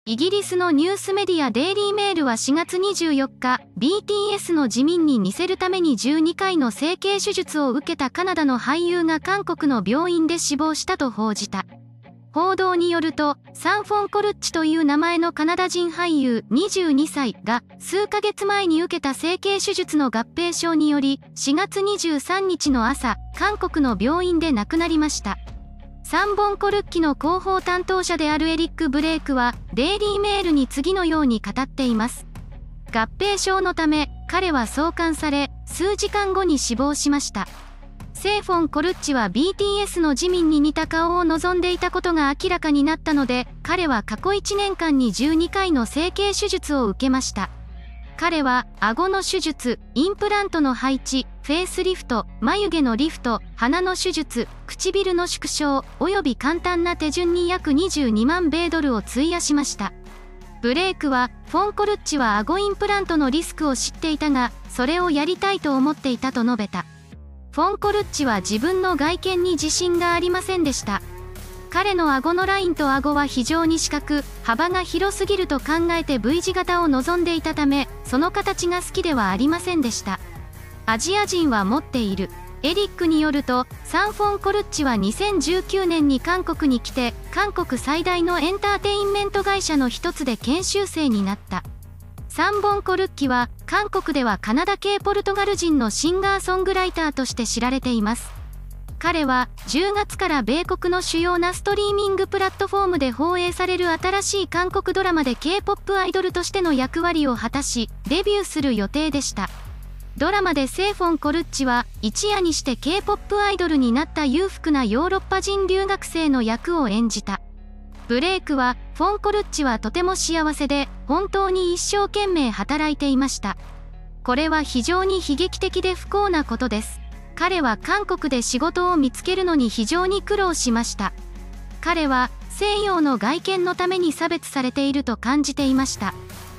イギリスのニュースメディアデイリーメールは4月24日、BTS の自民に似せるために12回の整形手術を受けたカナダの俳優が韓国の病院で死亡したと報じた。報道によると、サン・フォン・コルッチという名前のカナダ人俳優22歳が数ヶ月前に受けた整形手術の合併症により、4月23日の朝、韓国の病院で亡くなりました。サン・ボン・コルッキの広報担当者であるエリック・ブレイクは、デイリーメールに次のように語っています。合併症のため、彼は送還され、数時間後に死亡しました。セイ・フォン・コルッチは BTS の自民に似た顔を望んでいたことが明らかになったので、彼は過去1年間に12回の整形手術を受けました。彼は、顎の手術、インプラントの配置、フェイスリフト、眉毛のリフト、鼻の手術、唇の縮小、および簡単な手順に約22万米ドルを費やしました。ブレイクは、フォン・コルッチは顎インプラントのリスクを知っていたが、それをやりたいと思っていたと述べた。フォン・コルッチは自分の外見に自信がありませんでした。彼の顎のラインと顎は非常に四角、幅が広すぎると考えて V 字型を望んでいたため、その形が好きではありませんでした。アジア人は持っている。エリックによると、サン・フォン・コルッチは2019年に韓国に来て、韓国最大のエンターテインメント会社の一つで研修生になった。サン・ボン・コルッキは、韓国ではカナダ系ポルトガル人のシンガーソングライターとして知られています。彼は10月から米国の主要なストリーミングプラットフォームで放映される新しい韓国ドラマで K-POP アイドルとしての役割を果たし、デビューする予定でした。ドラマでセイ・フォン・コルッチは、一夜にして K-POP アイドルになった裕福なヨーロッパ人留学生の役を演じた。ブレイクは、フォン・コルッチはとても幸せで、本当に一生懸命働いていました。これは非常に悲劇的で不幸なことです。彼は韓国で仕事を見つけるのに非常に苦労しました。彼は西洋の外見のために差別されていると感じていました。